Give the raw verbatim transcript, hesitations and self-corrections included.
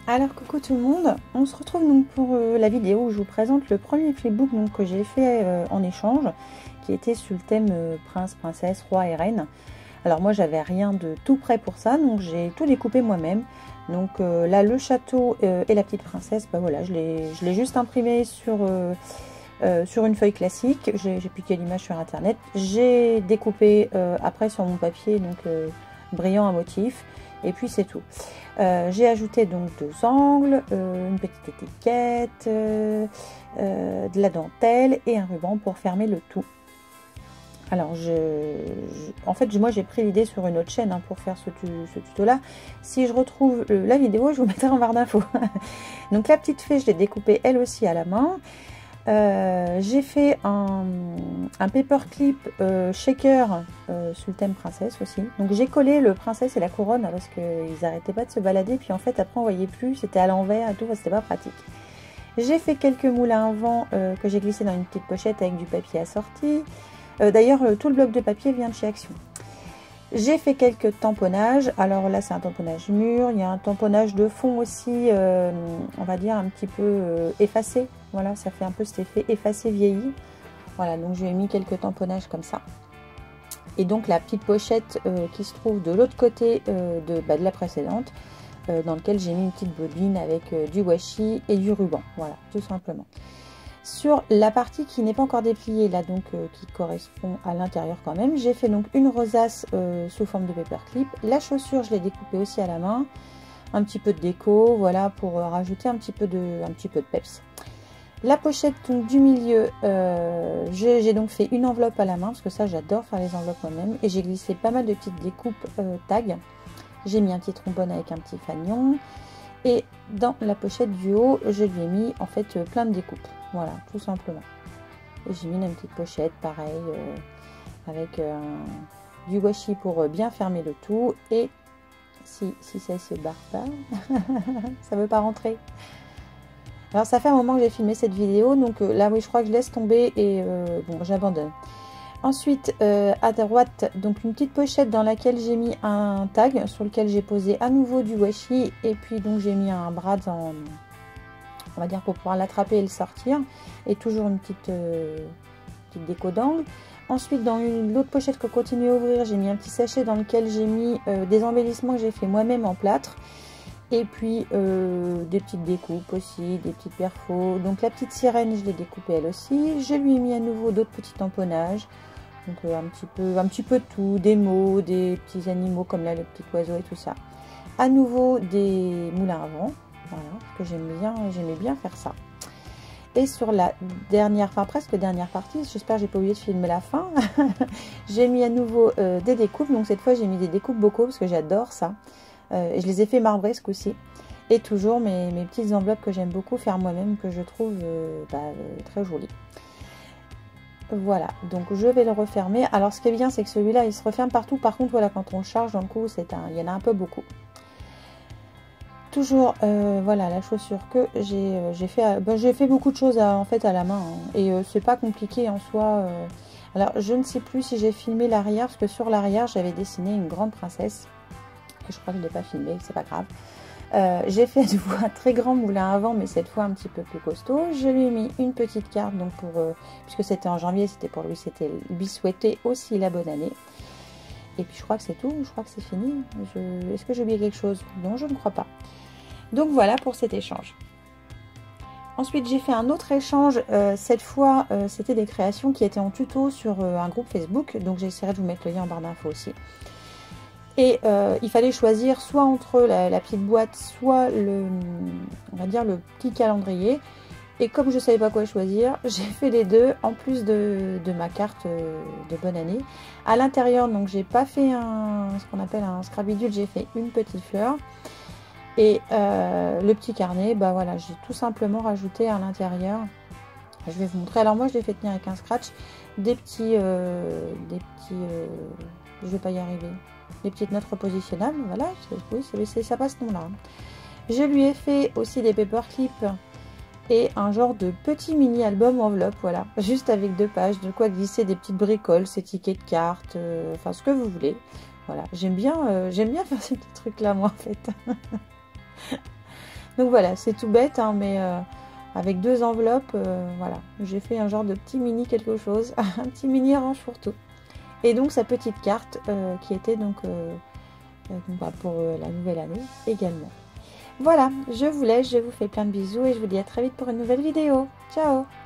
Alors coucou tout le monde, on se retrouve donc pour euh, la vidéo où je vous présente le premier flipbook donc, que j'ai fait euh, en échange, qui était sur le thème euh, prince, princesse, roi et reine. Alors moi j'avais rien de tout prêt pour ça, donc j'ai tout découpé moi-même. Donc euh, là le château euh, et la petite princesse, bah voilà, je l'ai juste imprimé sur, euh, euh, sur une feuille classique, j'ai piqué l'image sur internet, j'ai découpé euh, après sur mon papier donc euh, brillant à motif. Et puis c'est tout. Euh, j'ai ajouté donc deux angles, euh, une petite étiquette, euh, euh, de la dentelle et un ruban pour fermer le tout. Alors je, je en fait moi j'ai pris l'idée sur une autre chaîne hein, pour faire ce, ce tuto là. Si je retrouve le, la vidéo, je vous mettrai en barre d'infos. Donc la petite fée je l'ai découpée elle aussi à la main. Euh, j'ai fait un, un paperclip euh, shaker euh, sous le thème princesse aussi. Donc j'ai collé le princesse et la couronne hein, parce qu'ils n'arrêtaient pas de se balader. Puis en fait après on voyait plus, c'était à l'envers et tout, c'était pas pratique. J'ai fait quelques moules à un vent euh, que j'ai glissé dans une petite pochette avec du papier assorti. Euh, D'ailleurs tout le bloc de papier vient de chez Action. J'ai fait quelques tamponnages, alors là c'est un tamponnage mûr, il y a un tamponnage de fond aussi, euh, on va dire un petit peu euh, effacé, voilà ça fait un peu cet effet effacé vieilli, voilà donc je lui ai mis quelques tamponnages comme ça. Et donc la petite pochette euh, qui se trouve de l'autre côté euh, de, bah, de la précédente, euh, dans lequel j'ai mis une petite bobine avec euh, du washi et du ruban, voilà tout simplement. Sur la partie qui n'est pas encore dépliée, là donc euh, qui correspond à l'intérieur quand même, j'ai fait donc une rosace euh, sous forme de paperclip. La chaussure, je l'ai découpée aussi à la main. Un petit peu de déco, voilà, pour euh, rajouter un petit peu de, un petit peu de peps. La pochette donc, du milieu, euh, j'ai donc fait une enveloppe à la main, parce que ça j'adore faire les enveloppes moi-même. Et j'ai glissé pas mal de petites découpes euh, tags. J'ai mis un petit trombone avec un petit fanion. Et dans la pochette du haut, je lui ai mis en fait euh, plein de découpes. Voilà, tout simplement. Et j'ai mis une petite pochette, pareil, euh, avec euh, du washi pour euh, bien fermer le tout. Et si, si ça se barre pas, ça veut pas rentrer. Alors ça fait un moment que j'ai filmé cette vidéo, donc euh, là oui, je crois que je laisse tomber et euh, bon, j'abandonne. Ensuite, euh, à droite, donc une petite pochette dans laquelle j'ai mis un tag sur lequel j'ai posé à nouveau du washi et puis donc j'ai mis un bras en, on va dire pour pouvoir l'attraper et le sortir, et toujours une petite, euh, petite déco d'angle. Ensuite, dans l'autre pochette que je continue à ouvrir, j'ai mis un petit sachet dans lequel j'ai mis euh, des embellissements que j'ai fait moi-même en plâtre. Et puis euh, des petites découpes aussi, des petites perfos. Donc la petite sirène, je l'ai découpée elle aussi. Je lui ai mis à nouveau d'autres petits tamponnages. Donc euh, un petit peu, un petit peu de tout, des mots, des petits animaux comme là le petit oiseau et tout ça. À nouveau des moulins à vent, voilà, parce que j'aime bien, j'aimais bien faire ça. Et sur la dernière, enfin presque dernière partie, j'espère que j'ai pas oublié de filmer la fin. J'ai mis à nouveau euh, des découpes. Donc cette fois j'ai mis des découpes bocaux parce que j'adore ça. Euh, et je les ai fait marbrer ce coup-ci. Et toujours mes, mes petites enveloppes que j'aime beaucoup faire moi-même, que je trouve euh, bah, euh, très jolies. Voilà, donc je vais le refermer. Alors ce qui est bien, c'est que celui-là, il se referme partout. Par contre, voilà, quand on le charge, dans le coup, c'est un, il y en a un peu beaucoup. Toujours, euh, voilà, la chaussure que j'ai euh, j'ai fait, ben, j'ai fait beaucoup de choses à, en fait à la main. Hein, et euh, c'est pas compliqué en soi. Euh. Alors, je ne sais plus si j'ai filmé l'arrière, parce que sur l'arrière, j'avais dessiné une grande princesse. Et je crois que je ne l'ai pas filmé, c'est pas grave. Euh, j'ai fait de nouveau un très grand moulin à vent, mais cette fois un petit peu plus costaud. Je lui ai mis une petite carte, donc pour, euh, puisque c'était en janvier, c'était pour lui, c'était lui souhaiter aussi la bonne année. Et puis je crois que c'est tout, je crois que c'est fini. Je... Est-ce que j'ai oublié quelque chose? Non, je ne crois pas. Donc voilà pour cet échange. Ensuite, j'ai fait un autre échange. Euh, cette fois, euh, c'était des créations qui étaient en tuto sur euh, un groupe Facebook. Donc j'essaierai de vous mettre le lien en barre d'infos aussi. Et euh, il fallait choisir soit entre la, la petite boîte, soit le, on va dire le petit calendrier. Et comme je ne savais pas quoi choisir, j'ai fait les deux en plus de, de ma carte de bonne année. À l'intérieur, donc j'ai pas fait un, ce qu'on appelle un scrabidule, j'ai fait une petite fleur. Et euh, le petit carnet, bah voilà, j'ai tout simplement rajouté à l'intérieur. Je vais vous montrer. Alors moi, je l'ai fait tenir avec un scratch, des petits, euh, des petits, euh, je vais pas y arriver. Les petites notes repositionnables, voilà, oui, ça passe non là. Je lui ai fait aussi des paperclips et un genre de petit mini album enveloppe, voilà, juste avec deux pages, de quoi glisser des petites bricoles, ces tickets de cartes, euh, enfin ce que vous voulez. Voilà, j'aime bien, euh, j'aime bien faire ces petits trucs là moi en fait. Donc voilà, c'est tout bête, hein, mais euh, avec deux enveloppes, euh, voilà, j'ai fait un genre de petit mini quelque chose, un petit mini range pour tout. Et donc sa petite carte euh, qui était donc, euh, euh, donc bah, pour euh, la nouvelle année également. Voilà, je vous laisse, je vous fais plein de bisous et je vous dis à très vite pour une nouvelle vidéo. Ciao!